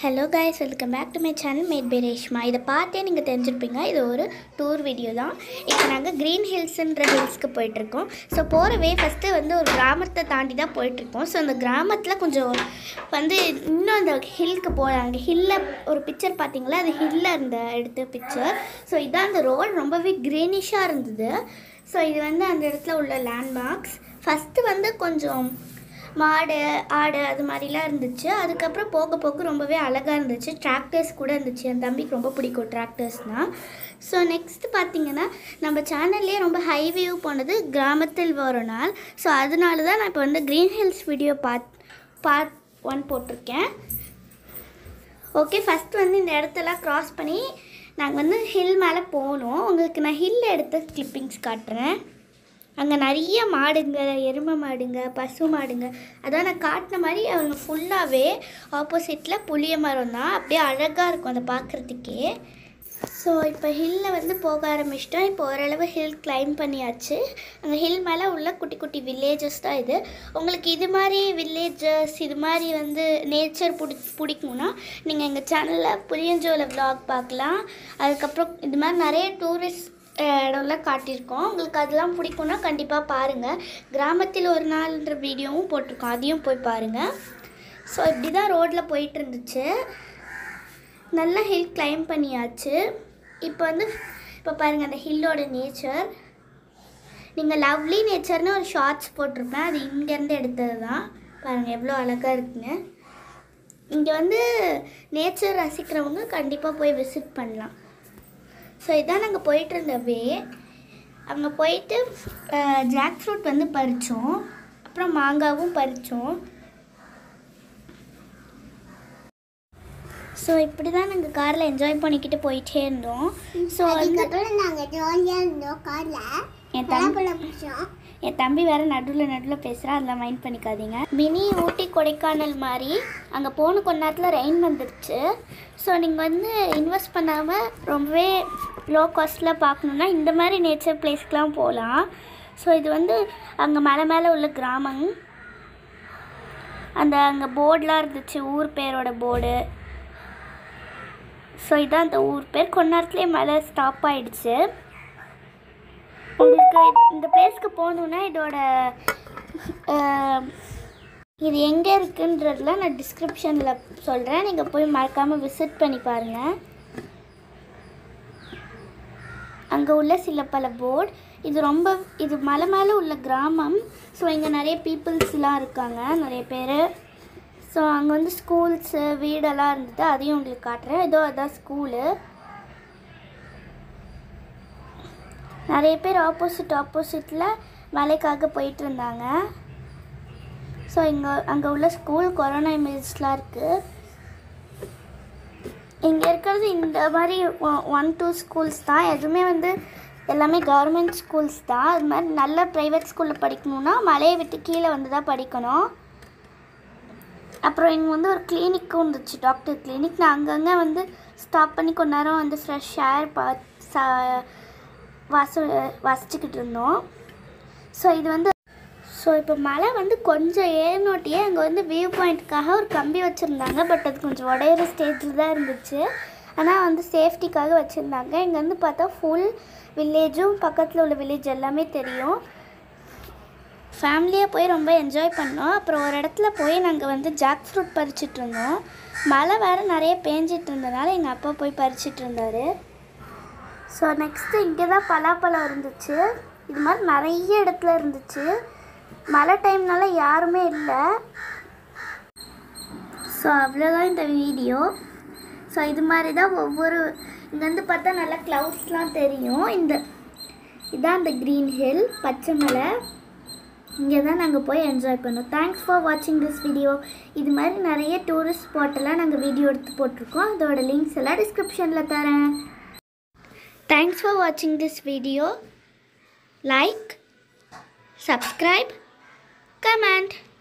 Hello guys, welcome back to my channel made by Reshma. இதை பார்த்தே நீங்கள் தெரிஞ்சிருப்பீங்க. இது ஒரு டூர் வீடியோ தான். இப்போ நாங்கள் க்ரீன் ஹில்ஸ்ன்ற ஹில்ஸ்க்கு போயிட்டுருக்கோம். ஸோ போகிறவே ஃபஸ்ட்டு வந்து ஒரு கிராமத்தை தாண்டி தான் போயிட்டுருக்கோம். ஸோ அந்த கிராமத்தில் கொஞ்சம் வந்து இன்னும் அந்த ஹில்க்கு போகிறாங்க. ஹில்லில் ஒரு பிக்சர் பார்த்தீங்களா, அது ஹில்லில் இருந்த எடுத்த பிக்சர். ஸோ இதான் அந்த ரோடு ரொம்பவே க்ரீனிஷாக இருந்தது. ஸோ இது வந்து அந்த இடத்துல உள்ள லேண்ட்மார்க்ஸ். ஃபஸ்ட்டு வந்து கொஞ்சம் மாடு ஆடு அது மாதிரிலாம் இருந்துச்சு. அதுக்கப்புறம் போக போக ரொம்பவே அழகாக இருந்துச்சு. டிராக்டர்ஸ் கூட இருந்துச்சு. என் தம்பிக்கு ரொம்ப பிடிக்கும் டிராக்டர்ஸ்னால். ஸோ நெக்ஸ்ட்டு பார்த்திங்கன்னா நம்ம சேனல்லே ரொம்ப ஹைவேவ் போனது கிராமத்தில் ஒரு நாள். ஸோ அதனால தான் நான் இப்போ வந்து க்ரீன் ஹில்ஸ் வீடியோ பார்ட் 1 போட்டிருக்கேன். ஓகே, ஃபஸ்ட்டு வந்து இந்த இடத்தெல்லாம் க்ராஸ் பண்ணி நாங்கள் வந்து ஹில் மேலே போகணும். உங்களுக்கு நான் ஹில்ல எடுத்த கிளிப்பிங்ஸ் காட்டுறேன். அங்கே நிறைய மாடுங்க, எருமை மாடுங்க, பசு மாடுங்க. அதான் நான் காட்டின மாதிரி அவங்க ஃபுல்லாகவே ஆப்போசிட்டில் புளிய மரம் தான். அப்படியே அழகாக இருக்கும் அதை பார்க்குறதுக்கே. ஸோ இப்போ ஹில்லில் வந்து போக ஆரம்பிச்சிட்டோம். இப்போ ஓரளவு ஹில் கிளைம் பண்ணியாச்சு. அந்த ஹில் மேலே உள்ள குட்டி குட்டி வில்லேஜஸ் தான் இது. உங்களுக்கு இது மாதிரி வில்லேஜஸ், இது மாதிரி வந்து நேச்சர் பிடிக்கும்னா நீங்கள் எங்கள் சேனலில் புளியஞ்சோலை விலாக் பார்க்கலாம். அதுக்கப்புறம் இது மாதிரி நிறைய டூரிஸ்ட் இடம்லாம் காட்டியிருக்கோம். உங்களுக்கு அதெல்லாம் பிடிக்கும்னா கண்டிப்பாக பாருங்கள். கிராமத்தில் ஒரு நாள்ன்ற வீடியோவும் போட்டிருக்கோம், அதையும் போய் பாருங்கள். ஸோ இப்படி தான் ரோட்டில் போயிட்டு இருந்துச்சு. நல்லா ஹில் கிளைம் பண்ணியாச்சு. இப்போ பாருங்கள் அந்த ஹில்லோட நேச்சர். நீங்கள் லவ்லி நேச்சர்னு ஒரு ஷார்ட்ஸ் போட்டிருப்பேன், அது இங்கேருந்து எடுத்தது தான். பாருங்கள் எவ்வளோ அழகாக இருக்குங்க. இங்கே வந்து நேச்சர் ரசிக்கிறவங்க கண்டிப்பாக போய் விசிட் பண்ணலாம். ஸோ இதான் நாங்கள் போயிட்டு இருந்தவே. அங்கே போயிட்டு ஜாக் ஃப்ரூட் வந்து பறித்தோம். அப்புறம் மாங்காவும் பறித்தோம். ஸோ இப்படி தான் நாங்கள் காரில் என்ஜாய் பண்ணிக்கிட்டு போயிட்டே இருந்தோம். ஸோ அதுக்கப்புறம் நாங்கள் ஜாலியாக இருந்தோம் காரில். என் தம்பி வேறு நடுவில் பேசுகிறா, அதெல்லாம் மைண்ட் பண்ணிக்காதீங்க. மினி ஊட்டி கொடைக்கானல் மாதிரி அங்கே போன கொஞ்ச நேரத்தில் ரெயின் வந்துடுச்சு. ஸோ நீங்கள் வந்து இன்வெஸ்ட் பண்ணாமல் ரொம்பவே லோ காஸ்ட்டில் பார்க்கணுன்னா இந்த மாதிரி நேச்சர் பிளேஸ்க்கெலாம் போகலாம். ஸோ இது வந்து அங்கே மேலே உள்ள கிராமம். அங்கே போர்டெலாம் இருந்துச்சு, ஊர் பேரோட போர்டு. ஸோ இதான் அந்த ஊர் பேர். கொஞ்ச நேரத்துலேயே மழை ஸ்டாப் ஆகிடுச்சு. உங்களுக்கு இந்த பிளேஸ்க்கு போகணுன்னா இதோட இது எங்கே இருக்குன்றதில் நான் டிஸ்கிரிப்ஷனில் சொல்கிறேன். நீங்கள் போய் மறக்காமல் விசிட் பண்ணி பாருங்கள். அங்கே உள்ள சில பல போர்டு. இது மலை மேலே உள்ள கிராமம். ஸோ இங்கே நிறைய பீப்புள்ஸ்லாம் இருக்காங்க, நிறைய பேர். ஸோ அங்கே வந்து ஸ்கூல்ஸு வீடெல்லாம் இருந்தது, அதையும் உங்களுக்கு காட்டுறேன். அதான் ஸ்கூலு. நிறைய பேர் ஆப்போசிட்டில் வேலைக்காக போயிட்டு இருந்தாங்க. ஸோ அங்கே உள்ள ஸ்கூல் கொரோனா இமேஜஸ்லாம் இருக்குது. இங்கே இருக்கிறது இந்த மாதிரி 1-2 ஸ்கூல்ஸ் தான். எதுவுமே வந்து எல்லாமே கவர்மெண்ட் ஸ்கூல்ஸ் தான். அது மாதிரி நல்ல ப்ரைவேட் ஸ்கூலில் படிக்கணுன்னா மலையை விட்டு கீழே வந்து தான் படிக்கணும். அப்புறம் இங்கே வந்து ஒரு கிளினிக்கும் இருந்துச்சு, டாக்டர் கிளினிக். நான் அங்கங்கே வந்து ஸ்டாப் பண்ணி கொஞ்ச நேரம் வந்து ஃப்ரெஷ் ஏர் வாசிச்சுக்கிட்டு இருந்தோம். ஸோ இப்போ மழை வந்து கொஞ்சம் ஏறினோட்டியே அங்கே வந்து வியூ பாயிண்ட்டுக்காக ஒரு கம்பி வச்சுருந்தாங்க. பட் அது கொஞ்சம் உடையிற ஸ்டேஜில் தான் இருந்துச்சு. ஆனால் வந்து சேஃப்டிக்காக வச்சுருந்தாங்க. இங்கே வந்து பார்த்தா ஃபுல் வில்லேஜும் பக்கத்தில் உள்ள வில்லேஜ் எல்லாமே தெரியும். ஃபேமிலியாக போய் ரொம்ப என்ஜாய் பண்ணோம். அப்புறம் ஒரு இடத்துல போய் நாங்கள் வந்து ஜாக் ஃப்ரூட் பறிச்சிட்டு இருந்தோம். மழை வேறு நிறைய பேஞ்சிட்டு இருந்ததுனால எங்கள் அப்பா போய் பறிச்சிட்டு இருந்தார். ஸோ நெக்ஸ்ட்டு இங்கே தான் பலாப்பழம் இருந்துச்சு. இது மாதிரி நிறைய இடத்துல இருந்துச்சு. மழை டைம்னால யாருமே இல்லை. ஸோ அவ்வளோதான் இந்த வீடியோ. ஸோ இது மாதிரி தான் இங்கேருந்து பார்த்தா நல்லா க்ளவுட்ஸ்லாம் தெரியும். இதான் இந்த க்ரீன் ஹில், பச்சை மலை. இங்கே தான் நாங்கள் போய் என்ஜாய் பண்ணோம். தேங்க்ஸ் ஃபார் வாட்சிங் திஸ் வீடியோ. இது மாதிரி நிறைய டூரிஸ்ட் ஸ்பாட்டெல்லாம் நாங்கள் வீடியோ எடுத்து போட்டிருக்கோம். அதோட லிங்க்ஸ் எல்லாம் டிஸ்கிரிப்ஷனில் தரேன். Thanks for watching this video. Like, subscribe, comment.